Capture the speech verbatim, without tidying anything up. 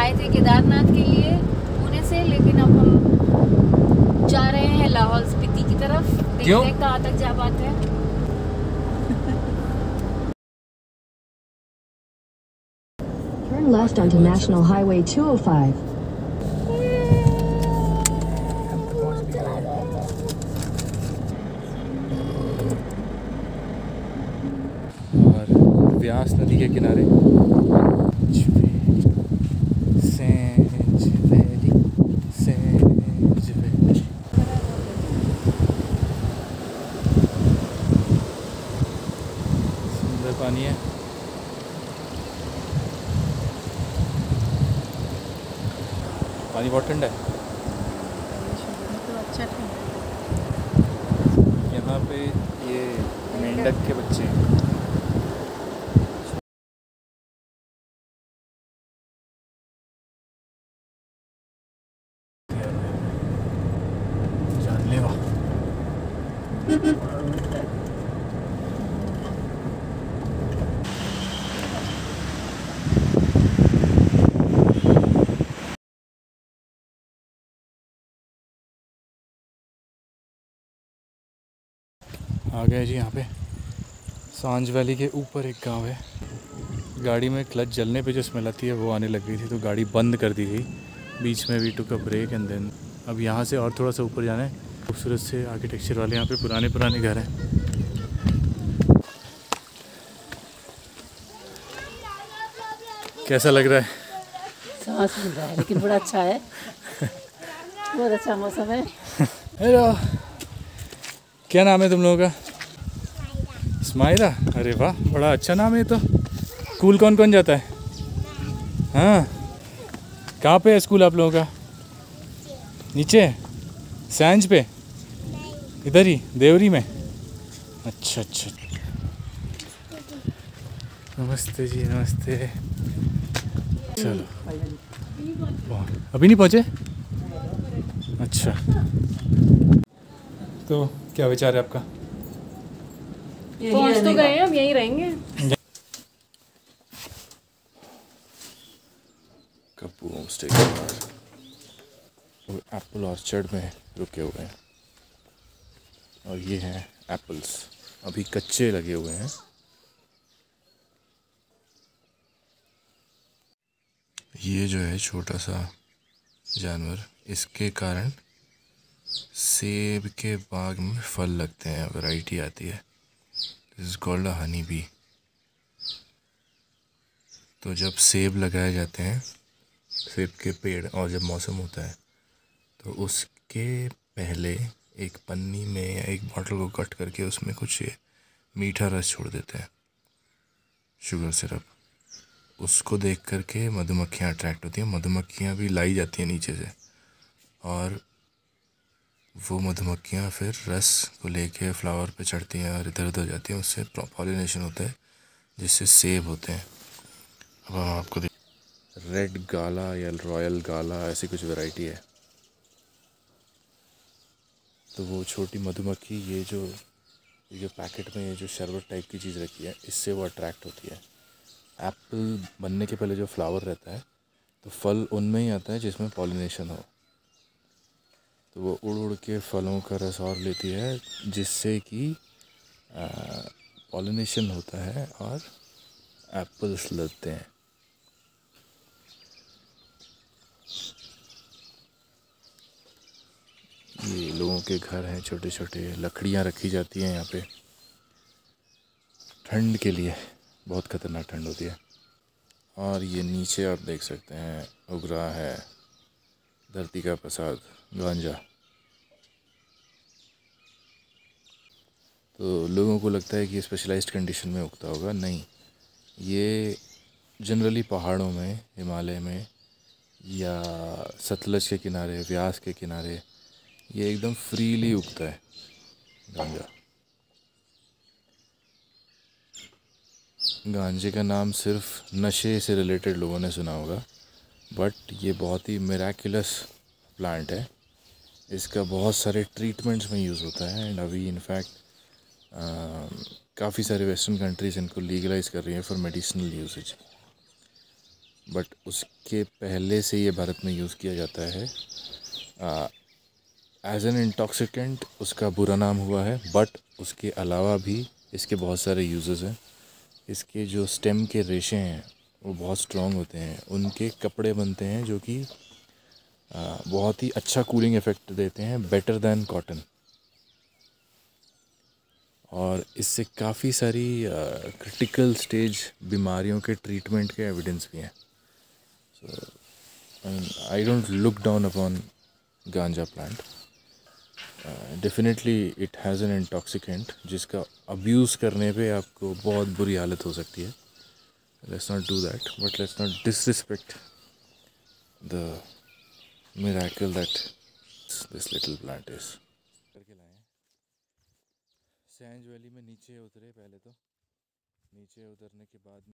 आए थे केदारनाथ के लिए पुणे से, लेकिन अब हम जा रहे हैं लाहौल स्पीति की तरफ। देखते हैं कहाँ तक जा पाते हैं। Turn left onto National Highway two oh five. और व्यास नदी के किनारे सेंज वैली, सेंज वैली। सुंदर पानी है। पानी बहुत ठंडा है। तो अच्छा ठंडा यहाँ पे ये मेंढक के बच्चे हैं। जानलेवा। आ गए जी यहाँ पे। सांझ वैली के ऊपर एक गांव है। गाड़ी में क्लच जलने पे जो स्मेल आती है वो आने लग गई थी, तो गाड़ी बंद कर दी गई। बीच में we took a break and then अब यहाँ से और थोड़ा सा ऊपर जाना है। खूबसूरत से आर्किटेक्चर वाले यहाँ पे पुराने पुराने घर हैं। कैसा लग रहा है? सांस मिल रहा है, लेकिन बड़ा अच्छा है। बहुत अच्छा मौसम है। हेलो, क्या नाम है तुम लोगों का? स्माइरा। अरे वाह, बड़ा अच्छा नाम है। तो स्कूल कौन कौन जाता है? हाँ, कहाँ पे है स्कूल आप लोगों का? नीचे सैंज पे? इधर ही देवरी में? अच्छा अच्छा। नमस्ते जी, नमस्ते। चलो, अभी नहीं पहुँचे? अच्छा, तो क्या विचार है आपका? पहुंच तो गए हैं, अब यहीं रहेंगे। कप्पू होम स्टे के पास एप्पल ऑर्चर्ड में रुके हुए हैं और ये हैं एप्पल्स, अभी कच्चे लगे हुए हैं। ये जो है छोटा सा जानवर, इसके कारण सेब के बाग में फल लगते हैं, वैरायटी आती है। This is called a honey bee. तो जब सेब लगाए जाते हैं, सेब के पेड़, और जब मौसम होता है तो उसके पहले एक पन्नी में या एक बॉटल को कट करके उसमें कुछ मीठा रस छोड़ देते हैं, शुगर सिरप। उसको देख करके मधुमक्खियाँ अट्रैक्ट होती हैं। मधुमक्खियाँ भी लाई जाती हैं नीचे से, और वो मधुमक्खियाँ फिर रस को लेके फ्लावर पे चढ़ती हैं और इधर उधर जाती हैं। उससे पॉलिनेशन होता है, जिससे सेब होते हैं। अब हम आपको देख, रेड गाला या रॉयल गाला ऐसी कुछ वैरायटी है। तो वो छोटी मधुमक्खी, ये जो ये जो पैकेट में ये जो शरबत टाइप की चीज़ रखी है, इससे वो अट्रैक्ट होती है। एप्पल बनने के पहले जो फ्लावर रहता है, तो फल उनमें ही आता है जिसमें पॉलिनेशन हो। तो वो उड़ उड़ के फलों का रस और लेती है, जिससे कि पॉलिनेशन होता है और एप्पल्स लगते हैं। ये लोगों के घर हैं छोटे छोटे, लकड़ियाँ रखी जाती हैं यहाँ पे ठंड के लिए। बहुत ख़तरनाक ठंड होती है। और ये नीचे आप देख सकते हैं उग रहा है धरती का प्रसाद, गांजा। तो लोगों को लगता है कि ये स्पेशलाइज्ड कंडीशन में उगता होगा, नहीं। ये जनरली पहाड़ों में, हिमालय में या सतलज के किनारे, व्यास के किनारे, ये एकदम फ्रीली उगता है गांजा। गांजे का नाम सिर्फ नशे से रिलेटेड लोगों ने सुना होगा, बट ये बहुत ही मिराकुलस प्लांट है। इसका बहुत सारे ट्रीटमेंट्स में यूज़ होता है। एंड अभी इनफैक्ट काफ़ी सारे वेस्टर्न कंट्रीज़ इनको लीगलाइज कर रही हैं फॉर मेडिसिनल यूसेज। बट उसके पहले से ये भारत में यूज़ किया जाता है एज एन इंटॉक्सिकेंट। उसका बुरा नाम हुआ है, बट उसके अलावा भी इसके बहुत सारे यूजेस हैं। इसके जो स्टेम के रेशे हैं वो बहुत स्ट्रॉन्ग होते हैं, उनके कपड़े बनते हैं जो कि बहुत ही अच्छा कूलिंग इफ़ेक्ट देते हैं, बेटर दैन कॉटन। और इससे काफ़ी सारी क्रिटिकल स्टेज बीमारियों के ट्रीटमेंट के एविडेंस भी हैं। So I don't look down upon ganja plant. Definitely it has an intoxicant जिसका अब्यूज़ करने पे आपको बहुत बुरी हालत हो सकती है। Let's not do that, but let's not disrespect the miracle that this little plant is. करके लाए हैं सैंज वैली में। नीचे उतरे, पहले तो नीचे उतरने के बाद